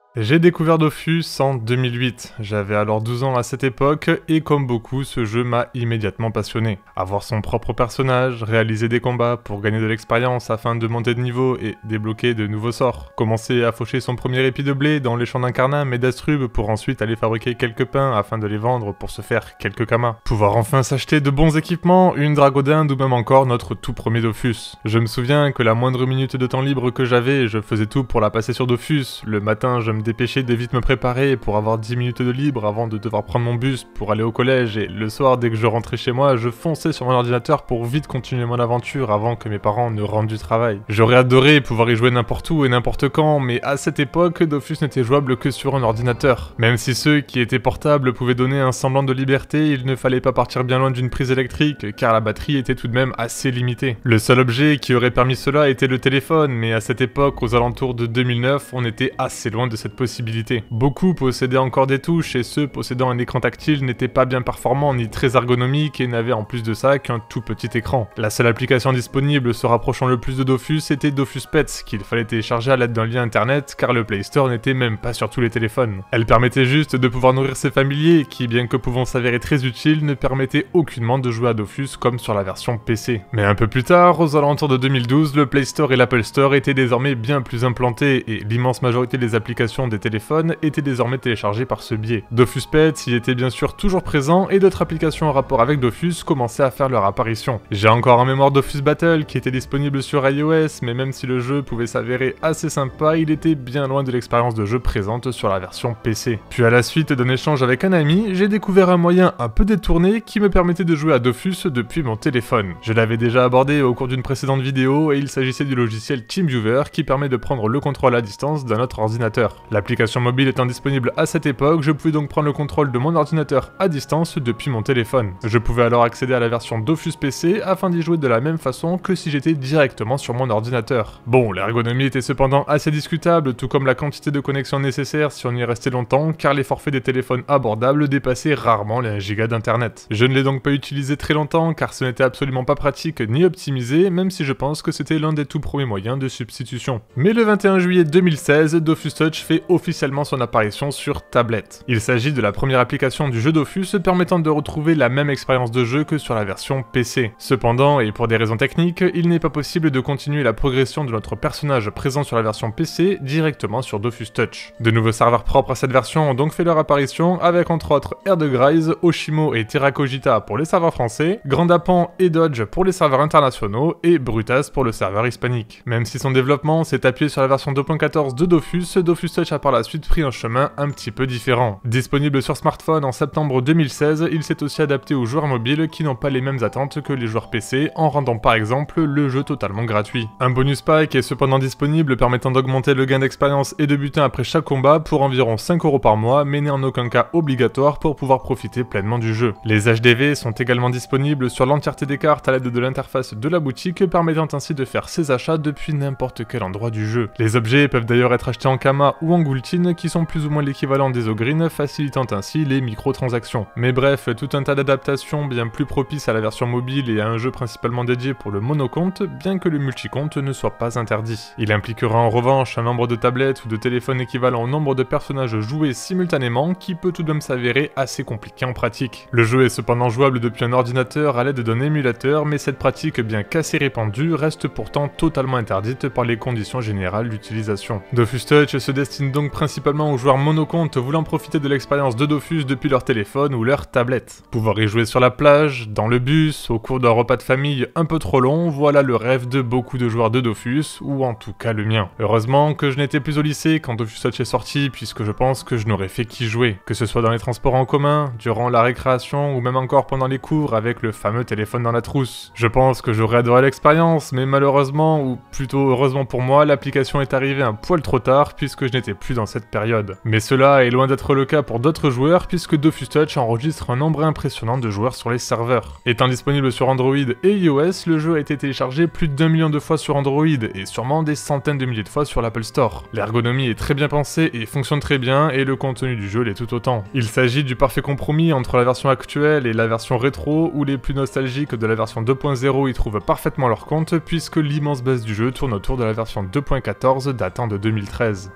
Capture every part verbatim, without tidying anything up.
J'ai découvert Dofus en deux mille huit, j'avais alors douze ans à cette époque et comme beaucoup, ce jeu m'a immédiatement passionné. Avoir son propre personnage, réaliser des combats pour gagner de l'expérience afin de monter de niveau et débloquer de nouveaux sorts. Commencer à faucher son premier épi de blé dans les champs d'Incarnam et d'Astrub pour ensuite aller fabriquer quelques pains afin de les vendre pour se faire quelques kamas. Pouvoir enfin s'acheter de bons équipements, une dragodinde ou même encore notre tout premier Dofus. Je me souviens que la moindre minute de temps libre que j'avais, je faisais tout pour la passer sur Dofus. Le matin, je me dépêcher de vite me préparer pour avoir dix minutes de libre avant de devoir prendre mon bus pour aller au collège et le soir dès que je rentrais chez moi je fonçais sur mon ordinateur pour vite continuer mon aventure avant que mes parents ne rentrent du travail. J'aurais adoré pouvoir y jouer n'importe où et n'importe quand mais à cette époque Dofus n'était jouable que sur un ordinateur. Même si ceux qui étaient portables pouvaient donner un semblant de liberté, il ne fallait pas partir bien loin d'une prise électrique car la batterie était tout de même assez limitée. Le seul objet qui aurait permis cela était le téléphone mais à cette époque aux alentours de deux mille neuf on était assez loin de cette possibilité. Beaucoup possédaient encore des touches et ceux possédant un écran tactile n'étaient pas bien performants ni très ergonomiques et n'avaient en plus de ça qu'un tout petit écran. La seule application disponible se rapprochant le plus de Dofus était Dofus Pets qu'il fallait télécharger à l'aide d'un lien internet car le Play Store n'était même pas sur tous les téléphones. Elle permettait juste de pouvoir nourrir ses familiers qui, bien que pouvant s'avérer très utiles, ne permettaient aucunement de jouer à Dofus comme sur la version P C. Mais un peu plus tard, aux alentours de deux mille douze, le Play Store et l'Apple Store étaient désormais bien plus implantés et l'immense majorité des applications des téléphones était désormais téléchargé par ce biais. Dofus Pets y était bien sûr toujours présent et d'autres applications en rapport avec Dofus commençaient à faire leur apparition. J'ai encore en mémoire Dofus Battle qui était disponible sur iOS, mais même si le jeu pouvait s'avérer assez sympa, il était bien loin de l'expérience de jeu présente sur la version P C. Puis à la suite d'un échange avec un ami, j'ai découvert un moyen un peu détourné qui me permettait de jouer à Dofus depuis mon téléphone. Je l'avais déjà abordé au cours d'une précédente vidéo et il s'agissait du logiciel TeamViewer qui permet de prendre le contrôle à distance d'un autre ordinateur. L'application mobile étant disponible à cette époque, je pouvais donc prendre le contrôle de mon ordinateur à distance depuis mon téléphone. Je pouvais alors accéder à la version Dofus P C afin d'y jouer de la même façon que si j'étais directement sur mon ordinateur. Bon, l'ergonomie était cependant assez discutable, tout comme la quantité de connexion nécessaire si on y restait longtemps, car les forfaits des téléphones abordables dépassaient rarement les un giga d'internet. Je ne l'ai donc pas utilisé très longtemps car ce n'était absolument pas pratique ni optimisé, même si je pense que c'était l'un des tout premiers moyens de substitution. Mais le vingt et un juillet deux mille seize, Dofus Touch fait officiellement son apparition sur tablette. Il s'agit de la première application du jeu Dofus permettant de retrouver la même expérience de jeu que sur la version P C. Cependant, et pour des raisons techniques, il n'est pas possible de continuer la progression de notre personnage présent sur la version P C directement sur Dofus Touch. De nouveaux serveurs propres à cette version ont donc fait leur apparition avec entre autres Air de Grise, Oshimo et Terracogita pour les serveurs français, Grandapan et Dodge pour les serveurs internationaux et Brutas pour le serveur hispanique. Même si son développement s'est appuyé sur la version deux point quatorze de Dofus, Dofus Touch a par la suite pris un chemin un petit peu différent. Disponible sur smartphone en septembre deux mille seize, il s'est aussi adapté aux joueurs mobiles qui n'ont pas les mêmes attentes que les joueurs P C en rendant par exemple le jeu totalement gratuit. Un bonus pack est cependant disponible permettant d'augmenter le gain d'expérience et de butin après chaque combat pour environ cinq euros par mois mais n'est en aucun cas obligatoire pour pouvoir profiter pleinement du jeu. Les H D V sont également disponibles sur l'entièreté des cartes à l'aide de l'interface de la boutique permettant ainsi de faire ses achats depuis n'importe quel endroit du jeu. Les objets peuvent d'ailleurs être achetés en Kama ou en Gultine qui sont plus ou moins l'équivalent des Ogreen, facilitant ainsi les microtransactions. Mais bref, tout un tas d'adaptations bien plus propices à la version mobile et à un jeu principalement dédié pour le monocompte, bien que le multicompte ne soit pas interdit. Il impliquera en revanche un nombre de tablettes ou de téléphones équivalent au nombre de personnages joués simultanément qui peut tout de même s'avérer assez compliqué en pratique. Le jeu est cependant jouable depuis un ordinateur à l'aide d'un émulateur, mais cette pratique bien qu'assez répandue reste pourtant totalement interdite par les conditions générales d'utilisation. Dofus Touch se destine donc principalement aux joueurs monocompte voulant profiter de l'expérience de Dofus depuis leur téléphone ou leur tablette. Pouvoir y jouer sur la plage, dans le bus, au cours d'un repas de famille un peu trop long, voilà le rêve de beaucoup de joueurs de Dofus, ou en tout cas le mien. Heureusement que je n'étais plus au lycée quand Dofus Touch est sorti, puisque je pense que je n'aurais fait qu'y jouer, que ce soit dans les transports en commun, durant la récréation, ou même encore pendant les cours avec le fameux téléphone dans la trousse. Je pense que j'aurais adoré l'expérience, mais malheureusement, ou plutôt heureusement pour moi, l'application est arrivée un poil trop tard, puisque je n'étais plus dans cette période. Mais cela est loin d'être le cas pour d'autres joueurs puisque Dofus Touch enregistre un nombre impressionnant de joueurs sur les serveurs. Étant disponible sur Android et iOS, le jeu a été téléchargé plus d'un million de fois sur Android et sûrement des centaines de milliers de fois sur l'Apple Store. L'ergonomie est très bien pensée et fonctionne très bien et le contenu du jeu l'est tout autant. Il s'agit du parfait compromis entre la version actuelle et la version rétro où les plus nostalgiques de la version deux point zéro y trouvent parfaitement leur compte puisque l'immense base du jeu tourne autour de la version deux point quatorze datant de deux mille treize. Même si le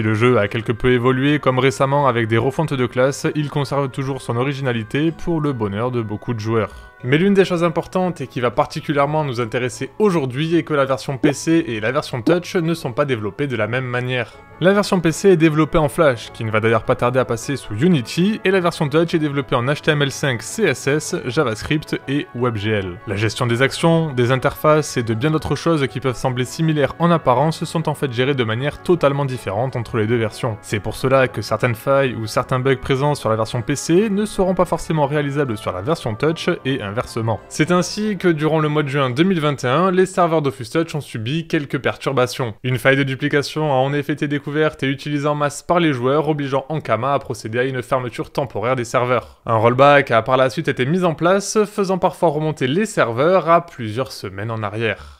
le jeu a quelque peu évolué comme récemment avec des refontes de classe, il conserve toujours son originalité pour le bonheur de beaucoup de joueurs. Mais l'une des choses importantes et qui va particulièrement nous intéresser aujourd'hui est que la version P C et la version Touch ne sont pas développées de la même manière. La version P C est développée en Flash, qui ne va d'ailleurs pas tarder à passer sous Unity, et la version Touch est développée en H T M L cinq, C S S, JavaScript et WebGL. La gestion des actions, des interfaces et de bien d'autres choses qui peuvent sembler similaires en apparence sont en fait gérées de manière totalement différente entre les deux versions. C'est pour cela que certaines failles ou certains bugs présents sur la version P C ne seront pas forcément réalisables sur la version Touch et inversement. C'est ainsi que durant le mois de juin deux mille vingt et un, les serveurs Dofus Touch ont subi quelques perturbations. Une faille de duplication a en effet été découverte et utilisée en masse par les joueurs, obligeant Ankama à procéder à une fermeture temporaire des serveurs. Un rollback a par la suite été mis en place, faisant parfois remonter les serveurs à plusieurs semaines en arrière.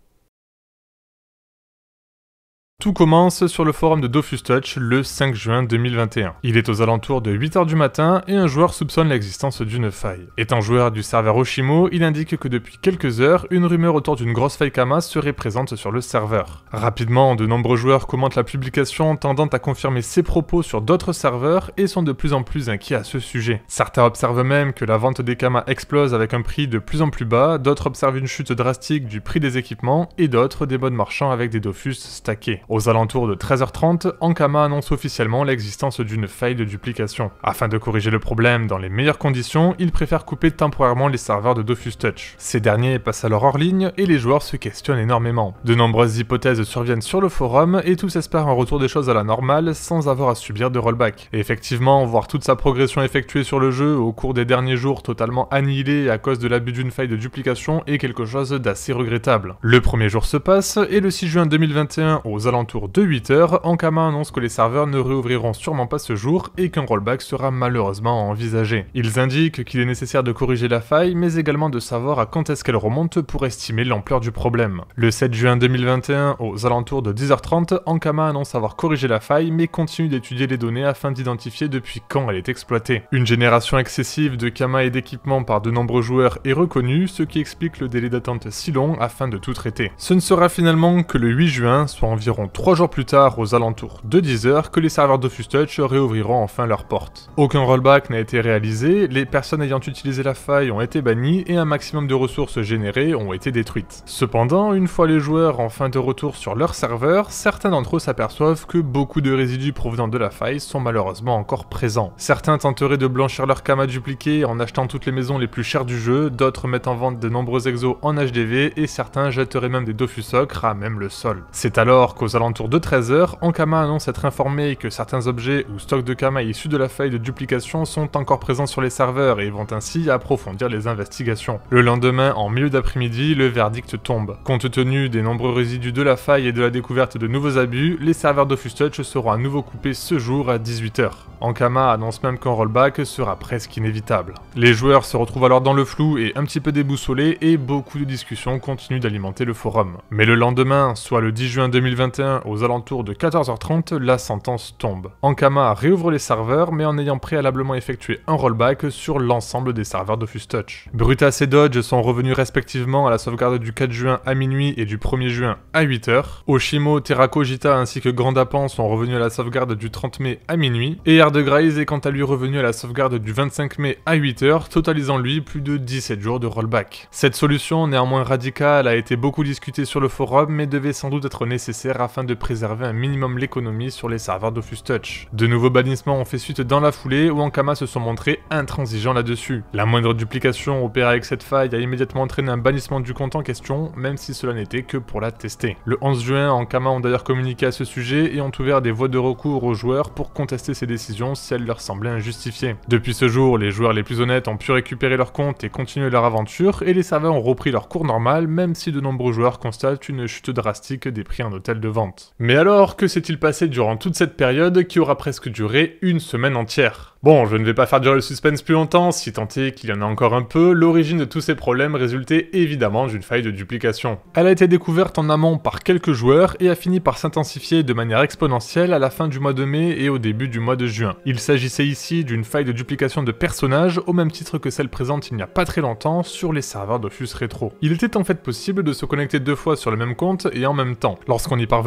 Tout commence sur le forum de Dofus Touch le cinq juin deux mille vingt et un. Il est aux alentours de huit heures du matin et un joueur soupçonne l'existence d'une faille. Étant joueur du serveur Oshimo, il indique que depuis quelques heures, une rumeur autour d'une grosse faille Kama serait présente sur le serveur. Rapidement, de nombreux joueurs commentent la publication tendant à confirmer ses propos sur d'autres serveurs et sont de plus en plus inquiets à ce sujet. Certains observent même que la vente des Kama explose avec un prix de plus en plus bas, d'autres observent une chute drastique du prix des équipements et d'autres des modes marchands avec des Dofus stackés. Aux alentours de treize heures trente, Ankama annonce officiellement l'existence d'une faille de duplication. Afin de corriger le problème dans les meilleures conditions, il préfère couper temporairement les serveurs de Dofus Touch. Ces derniers passent alors hors ligne et les joueurs se questionnent énormément. De nombreuses hypothèses surviennent sur le forum et tous espèrent un retour des choses à la normale sans avoir à subir de rollback. Et effectivement, voir toute sa progression effectuée sur le jeu au cours des derniers jours totalement annihilée à cause de l'abus d'une faille de duplication est quelque chose d'assez regrettable. Le premier jour se passe et le six juin deux mille vingt et un, aux alentours de huit heures, Ankama annonce que les serveurs ne réouvriront sûrement pas ce jour et qu'un rollback sera malheureusement envisagé. Ils indiquent qu'il est nécessaire de corriger la faille, mais également de savoir à quand est-ce qu'elle remonte pour estimer l'ampleur du problème. Le sept juin deux mille vingt et un, aux alentours de dix heures trente, Ankama annonce avoir corrigé la faille, mais continue d'étudier les données afin d'identifier depuis quand elle est exploitée. Une génération excessive de Kama et d'équipements par de nombreux joueurs est reconnue, ce qui explique le délai d'attente si long afin de tout traiter. Ce ne sera finalement que le huit juin, soit environ trois jours plus tard, aux alentours de dix heures, que les serveurs Dofus Touch réouvriront enfin leurs portes. Aucun rollback n'a été réalisé, les personnes ayant utilisé la faille ont été bannies et un maximum de ressources générées ont été détruites. Cependant, une fois les joueurs enfin de retour sur leur serveur, certains d'entre eux s'aperçoivent que beaucoup de résidus provenant de la faille sont malheureusement encore présents. Certains tenteraient de blanchir leur Kama dupliqué en achetant toutes les maisons les plus chères du jeu, d'autres mettent en vente de nombreux exos en H D V et certains jetteraient même des Dofus ocre à même le sol. C'est alors qu'aux alentours de treize heures, Ankama annonce être informé que certains objets ou stocks de Kama issus de la faille de duplication sont encore présents sur les serveurs et vont ainsi approfondir les investigations. Le lendemain, en milieu d'après-midi, le verdict tombe. Compte tenu des nombreux résidus de la faille et de la découverte de nouveaux abus, les serveurs Dofus Touch seront à nouveau coupés ce jour à dix-huit heures. Ankama annonce même qu'un rollback sera presque inévitable. Les joueurs se retrouvent alors dans le flou et un petit peu déboussolés et beaucoup de discussions continuent d'alimenter le forum. Mais le lendemain, soit le dix juin deux mille vingt et un, aux alentours de quatorze heures trente, la sentence tombe. Ankama réouvre les serveurs mais en ayant préalablement effectué un rollback sur l'ensemble des serveurs Dofus Touch. Brutas et Dodge sont revenus respectivement à la sauvegarde du quatre juin à minuit et du premier juin à huit heures. Oshimo, Terako, Jita ainsi que Grandapan sont revenus à la sauvegarde du trente mai à minuit et Ardegrais est quant à lui revenu à la sauvegarde du vingt-cinq mai à huit heures, totalisant lui plus de dix-sept jours de rollback. Cette solution, néanmoins radicale, a été beaucoup discutée sur le forum mais devait sans doute être nécessaire afin de préserver un minimum l'économie sur les serveurs Dofus Touch. De nouveaux bannissements ont fait suite dans la foulée où Ankama se sont montrés intransigeants là-dessus. La moindre duplication opérée avec cette faille a immédiatement entraîné un bannissement du compte en question, même si cela n'était que pour la tester. Le onze juin, Ankama ont d'ailleurs communiqué à ce sujet et ont ouvert des voies de recours aux joueurs pour contester ces décisions si elles leur semblaient injustifiées. Depuis ce jour, les joueurs les plus honnêtes ont pu récupérer leur compte et continuer leur aventure, et les serveurs ont repris leur cours normal, même si de nombreux joueurs constatent une chute drastique des prix en hôtel de vente. Mais alors, que s'est-il passé durant toute cette période qui aura presque duré une semaine entière? Bon, je ne vais pas faire durer le suspense plus longtemps, si tant est qu'il y en a encore un peu, l'origine de tous ces problèmes résultait évidemment d'une faille de duplication. Elle a été découverte en amont par quelques joueurs et a fini par s'intensifier de manière exponentielle à la fin du mois de mai et au début du mois de juin. Il s'agissait ici d'une faille de duplication de personnages au même titre que celle présente il n'y a pas très longtemps sur les serveurs Dofus Retro. Il était en fait possible de se connecter deux fois sur le même compte et en même temps. Lorsqu'on y parvenait,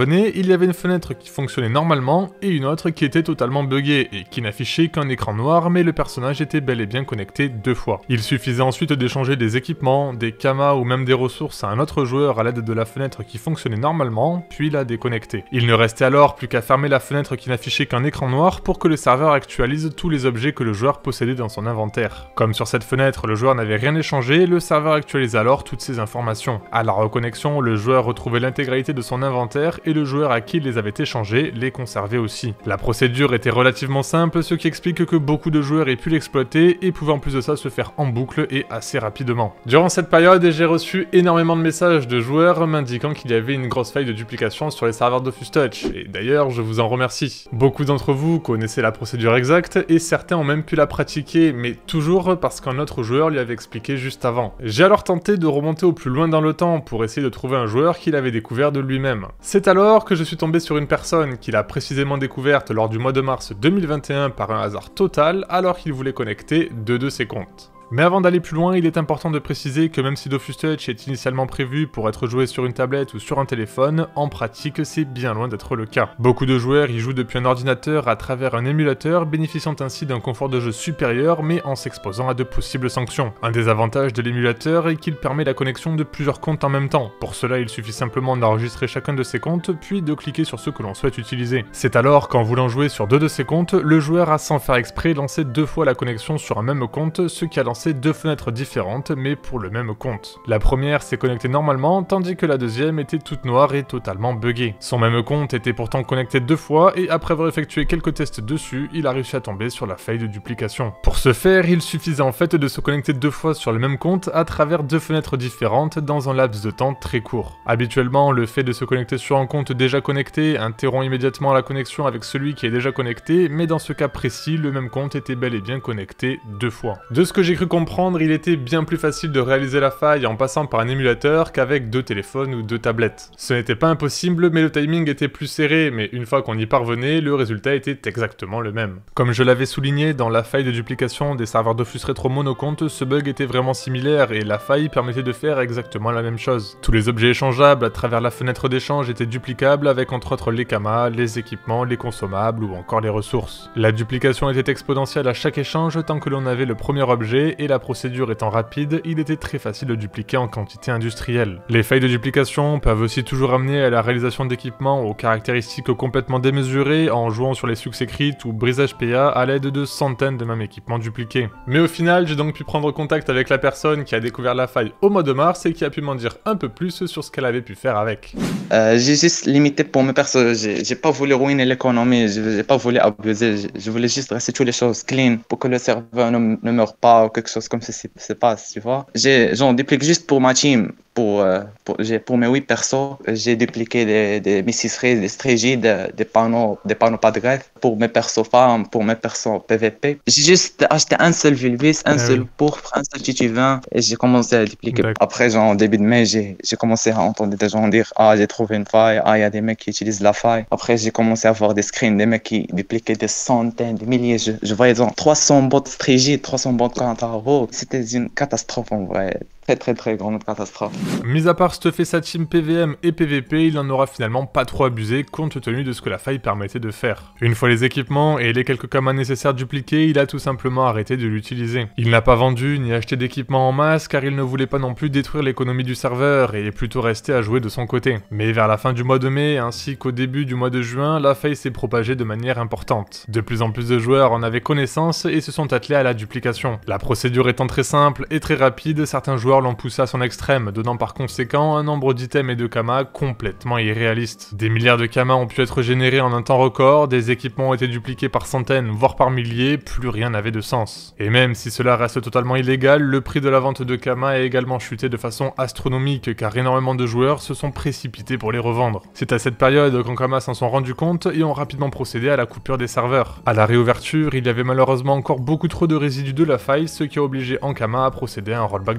parvenait, il y avait une fenêtre qui fonctionnait normalement et une autre qui était totalement buggée et qui n'affichait qu'un écran noir, mais le personnage était bel et bien connecté deux fois. Il suffisait ensuite d'échanger des équipements, des kamas ou même des ressources à un autre joueur à l'aide de la fenêtre qui fonctionnait normalement, puis la déconnecter. Il ne restait alors plus qu'à fermer la fenêtre qui n'affichait qu'un écran noir pour que le serveur actualise tous les objets que le joueur possédait dans son inventaire. Comme sur cette fenêtre, le joueur n'avait rien échangé, le serveur actualise alors toutes ces informations. À la reconnexion, le joueur retrouvait l'intégralité de son inventaire et le joueur à qui il les avait échangés les conservait aussi. La procédure était relativement simple, ce qui explique que beaucoup de joueurs aient pu l'exploiter et pouvaient en plus de ça se faire en boucle et assez rapidement. Durant cette période, j'ai reçu énormément de messages de joueurs m'indiquant qu'il y avait une grosse faille de duplication sur les serveurs Dofus Touch, et d'ailleurs je vous en remercie. Beaucoup d'entre vous connaissaient la procédure exacte et certains ont même pu la pratiquer, mais toujours parce qu'un autre joueur lui avait expliqué juste avant. J'ai alors tenté de remonter au plus loin dans le temps pour essayer de trouver un joueur qui l'avait découvert de lui-même. C'est alors que je suis tombé sur une personne qui l'a précisément découverte lors du mois de mars deux mille vingt et un par un hasard total alors qu'il voulait connecter deux de ses comptes. Mais avant d'aller plus loin, il est important de préciser que même si Dofus Touch est initialement prévu pour être joué sur une tablette ou sur un téléphone, en pratique c'est bien loin d'être le cas. Beaucoup de joueurs y jouent depuis un ordinateur à travers un émulateur, bénéficiant ainsi d'un confort de jeu supérieur mais en s'exposant à de possibles sanctions. Un des avantages de l'émulateur est qu'il permet la connexion de plusieurs comptes en même temps. Pour cela, il suffit simplement d'enregistrer chacun de ses comptes puis de cliquer sur ceux que l'on souhaite utiliser. C'est alors qu'en voulant jouer sur deux de ses comptes, le joueur a sans faire exprès lancé deux fois la connexion sur un même compte, ce qui a lancé deux fenêtres différentes mais pour le même compte. La première s'est connectée normalement tandis que la deuxième était toute noire et totalement buggée. Son même compte était pourtant connecté deux fois et après avoir effectué quelques tests dessus, il a réussi à tomber sur la faille de duplication. Pour ce faire, il suffisait en fait de se connecter deux fois sur le même compte à travers deux fenêtres différentes dans un laps de temps très court. Habituellement, le fait de se connecter sur un compte déjà connecté interrompt immédiatement la connexion avec celui qui est déjà connecté, mais dans ce cas précis, le même compte était bel et bien connecté deux fois. De ce que j'ai cru comprendre, il était bien plus facile de réaliser la faille en passant par un émulateur qu'avec deux téléphones ou deux tablettes. Ce n'était pas impossible, mais le timing était plus serré, mais une fois qu'on y parvenait, le résultat était exactement le même. Comme je l'avais souligné dans la faille de duplication des serveurs Dofus Retro monocompte, ce bug était vraiment similaire et la faille permettait de faire exactement la même chose. Tous les objets échangeables à travers la fenêtre d'échange étaient duplicables avec entre autres les kamas, les équipements, les consommables ou encore les ressources. La duplication était exponentielle à chaque échange tant que l'on avait le premier objet et la procédure étant rapide, il était très facile de dupliquer en quantité industrielle. Les failles de duplication peuvent aussi toujours amener à la réalisation d'équipements aux caractéristiques complètement démesurées en jouant sur les succès crit ou brisage P A à l'aide de centaines de mêmes équipements dupliqués. Mais au final, j'ai donc pu prendre contact avec la personne qui a découvert la faille au mois de mars et qui a pu m'en dire un peu plus sur ce qu'elle avait pu faire avec. Euh, j'ai juste limité pour mes persos, j'ai, j'ai pas voulu ruiner l'économie, j'ai, j'ai pas voulu abuser, j'ai, je voulais juste rester toutes les choses clean pour que le serveur ne, ne meure pas ou quelque chose comme ça se passe, tu vois. J'ai, j'en duplique juste pour ma team, pour, euh, pour, j'ai, pour mes huit persos, j'ai dupliqué des, des missileries, des stratégies, des, des panneaux, des panneaux pas de greffe pour mes persos femmes, pour mes persos P V P. J'ai juste acheté un seul Vulvis, un ah seul oui. pourpre, un seul Tituvin et j'ai commencé à dupliquer. D'accord. Après, genre, en début de mai, j'ai, j'ai commencé à entendre des gens dire ah, j'ai trouvé une faille, ah, il y a des mecs qui utilisent la faille. Après, j'ai commencé à voir des screens, des mecs qui dupliquaient des centaines, des milliers. Je, je voyais genre trois cents bots stratégie, trois cents bots quarante euros. C'était une catastrophe en vrai. Très très très grande catastrophe. Mis à part stuffer sa team P V M et P V P, il n'en aura finalement pas trop abusé compte tenu de ce que la faille permettait de faire. Une fois les équipements et les quelques kamas nécessaires dupliqués, il a tout simplement arrêté de l'utiliser. Il n'a pas vendu ni acheté d'équipements en masse car il ne voulait pas non plus détruire l'économie du serveur et est plutôt resté à jouer de son côté. Mais vers la fin du mois de mai ainsi qu'au début du mois de juin, la faille s'est propagée de manière importante. De plus en plus de joueurs en avaient connaissance et se sont attelés à la duplication. La procédure étant très simple et très rapide, certains joueurs l'ont poussé à son extrême, donnant par conséquent un nombre d'items et de kamas complètement irréaliste. Des milliards de kamas ont pu être générés en un temps record, des équipements ont été dupliqués par centaines, voire par milliers, plus rien n'avait de sens. Et même si cela reste totalement illégal, le prix de la vente de kamas a également chuté de façon astronomique car énormément de joueurs se sont précipités pour les revendre. C'est à cette période qu'en kamas s'en sont rendus compte et ont rapidement procédé à la coupure des serveurs. À la réouverture, il y avait malheureusement encore beaucoup trop de résidus de la faille, ce qui a obligé Ankama à procéder à un rollback des serveurs.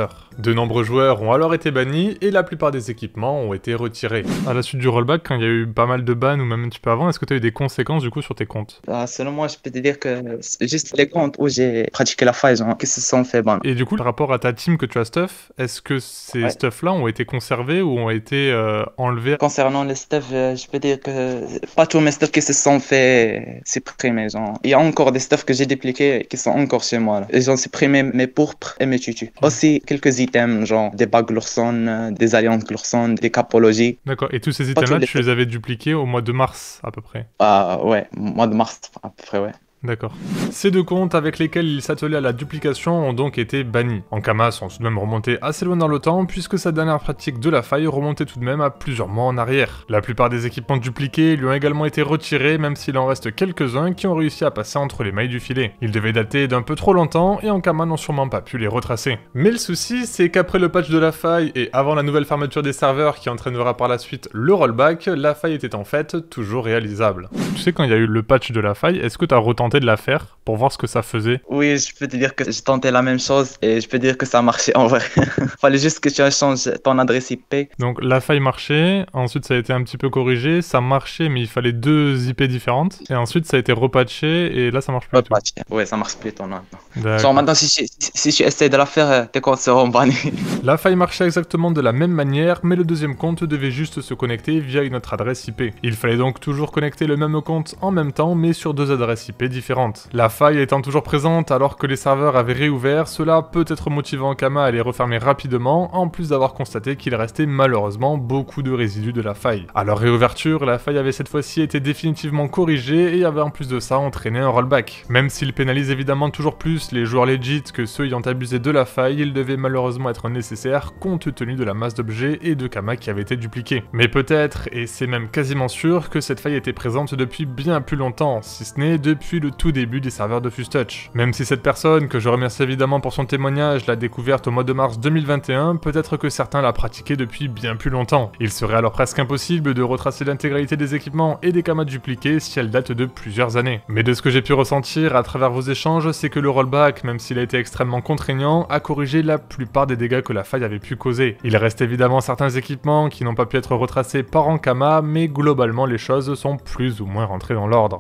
serveur. De nombreux joueurs ont alors été bannis et la plupart des équipements ont été retirés. À la suite du rollback, quand il y a eu pas mal de bans ou même un petit peu avant, est-ce que tu as eu des conséquences du coup sur tes comptes? Ah, selon moi, je peux te dire que c'est juste les comptes où j'ai pratiqué la faille, genre, qui se sont fait ban. Et du coup, par rapport à ta team que tu as stuff, est-ce que ces Ouais. stuffs-là ont été conservés ou ont été euh, enlevés? Concernant les stuffs, euh, je peux dire que pas tous mes stuffs qui se sont fait supprimer, genre. Il y a encore des stuffs que j'ai dupliqués qui sont encore chez moi, là. Ils ont supprimé mes pourpres et mes tutus. Aussi, quelques items, genre des bagues Glorson, euh, des alliances Glorson, des capologies. D'accord, et tous ces Pas items-là, tous les tu les avais dupliqués au mois de mars, à peu près? Ah, ouais, mois de mars, à peu près, ouais. D'accord. Ces deux comptes avec lesquels il s'attelait à la duplication ont donc été bannis. Ankama sont tout de même remontés assez loin dans le temps puisque sa dernière pratique de la faille remontait tout de même à plusieurs mois en arrière. La plupart des équipements dupliqués lui ont également été retirés même s'il en reste quelques-uns qui ont réussi à passer entre les mailles du filet. Ils devaient dater d'un peu trop longtemps et Ankama n'ont sûrement pas pu les retracer. Mais le souci c'est qu'après le patch de la faille et avant la nouvelle fermeture des serveurs qui entraînera par la suite le rollback, la faille était en fait toujours réalisable. Tu sais quand il y a eu le patch de la faille, est-ce que tu as retenté de la faire pour voir ce que ça faisait? Oui, je peux te dire que j'ai tenté la même chose et je peux dire que ça a marché en vrai. Fallait juste que tu changes ton adresse I P. Donc la faille marchait, ensuite ça a été un petit peu corrigé, ça marchait mais il fallait deux I P différentes, et ensuite ça a été repatché et là ça marche plus du tout. Ouais, ça marche plus ton nom. Genre D'accord. maintenant, si, si, si tu essaies de la faire, tes comptes seront bannis. La faille marchait exactement de la même manière, mais le deuxième compte devait juste se connecter via une autre adresse I P. Il fallait donc toujours connecter le même compte en même temps, mais sur deux adresses I P différentes. La faille étant toujours présente alors que les serveurs avaient réouvert, cela peut être motivant Ankama à les refermer rapidement, en plus d'avoir constaté qu'il restait malheureusement beaucoup de résidus de la faille. À leur réouverture, la faille avait cette fois-ci été définitivement corrigée et avait en plus de ça entraîné un rollback. Même s'il pénalise évidemment toujours plus les joueurs legit que ceux ayant abusé de la faille, il devait malheureusement être nécessaire compte tenu de la masse d'objets et de Kama qui avaient été dupliqués. Mais peut-être, et c'est même quasiment sûr, que cette faille était présente depuis bien plus longtemps, si ce n'est depuis le tout début des serveurs de Fustouch. Même si cette personne, que je remercie évidemment pour son témoignage, l'a découverte au mois de mars deux mille vingt et un, peut-être que certains la pratiquaient depuis bien plus longtemps. Il serait alors presque impossible de retracer l'intégralité des équipements et des Kamas dupliqués si elle date de plusieurs années. Mais de ce que j'ai pu ressentir à travers vos échanges, c'est que le rollback, même s'il a été extrêmement contraignant, a corrigé la plupart des dégâts que la faille avait pu causer. Il reste évidemment certains équipements qui n'ont pas pu être retracés par Ankama, mais globalement les choses sont plus ou moins rentrées dans l'ordre.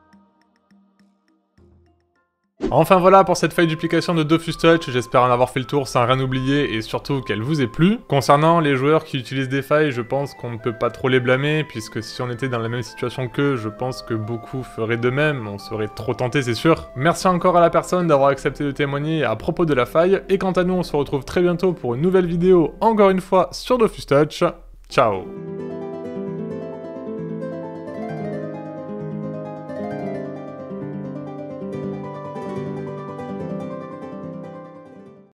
Enfin voilà pour cette faille duplication de Dofus Touch, j'espère en avoir fait le tour sans rien oublier et surtout qu'elle vous ait plu. Concernant les joueurs qui utilisent des failles, je pense qu'on ne peut pas trop les blâmer, puisque si on était dans la même situation qu'eux, je pense que beaucoup feraient de même, on serait trop tenté c'est sûr. Merci encore à la personne d'avoir accepté de témoigner à propos de la faille, et quant à nous on se retrouve très bientôt pour une nouvelle vidéo, encore une fois sur Dofus Touch. Ciao.